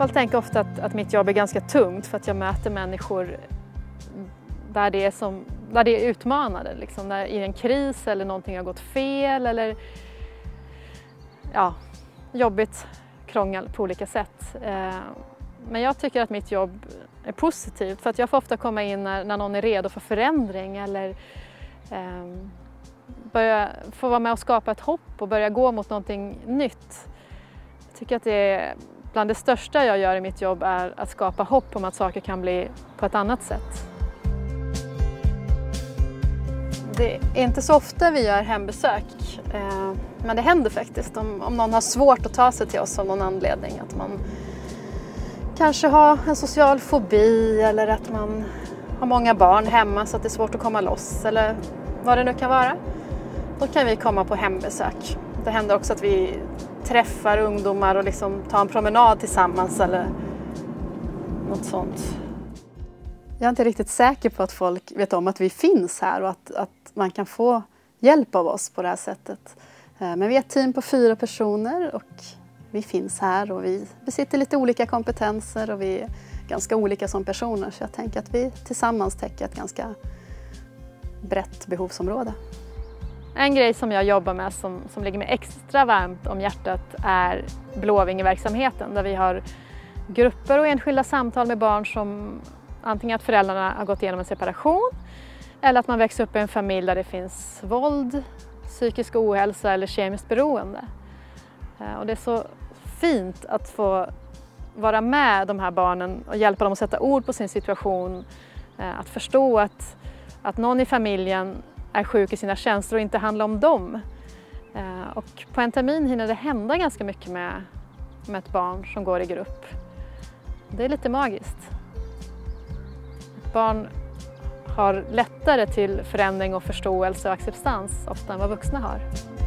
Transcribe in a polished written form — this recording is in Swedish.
fall tänker ofta att mitt jobb är ganska tungt för att jag möter människor där det är utmanande, liksom, när i en kris eller någonting har gått fel eller ja, jobbigt krångel på olika sätt. Men jag tycker att mitt jobb är positivt för att jag får ofta komma in när någon är redo för förändring eller få vara med och skapa ett hopp och börja gå mot någonting nytt. Jag tycker att det är bland det största jag gör i mitt jobb är att skapa hopp om att saker kan bli på ett annat sätt. Det är inte så ofta vi gör hembesök, men det händer faktiskt om någon har svårt att ta sig till oss av någon anledning. Att man kanske har en social fobi eller att man har många barn hemma så att det är svårt att komma loss eller vad det nu kan vara. Då kan vi komma på hembesök. Det händer också att vi träffar ungdomar och liksom tar en promenad tillsammans eller något sånt. Jag är inte riktigt säker på att folk vet om att vi finns här och att man kan få hjälp av oss på det här sättet. Men vi är ett team på 4 personer och vi finns här och vi besitter lite olika kompetenser och vi är ganska olika som personer. Så jag tänker att vi tillsammans täcker ett ganska brett behovsområde. En grej som jag jobbar med som ligger mig extra varmt om hjärtat är Blåvingeverksamheten där vi har grupper och enskilda samtal med barn som antingen att föräldrarna har gått igenom en separation eller att man växer upp i en familj där det finns våld, psykisk ohälsa eller kemiskt beroende. Och det är så fint att få vara med de här barnen och hjälpa dem att sätta ord på sin situation. Att förstå att någon i familjen är sjuk i sina känslor och inte handlar om dem. Och på en termin hinner det hända ganska mycket med ett barn som går i grupp. Det är lite magiskt. Ett barn har lättare till förändring och förståelse och acceptans ofta än vad vuxna har.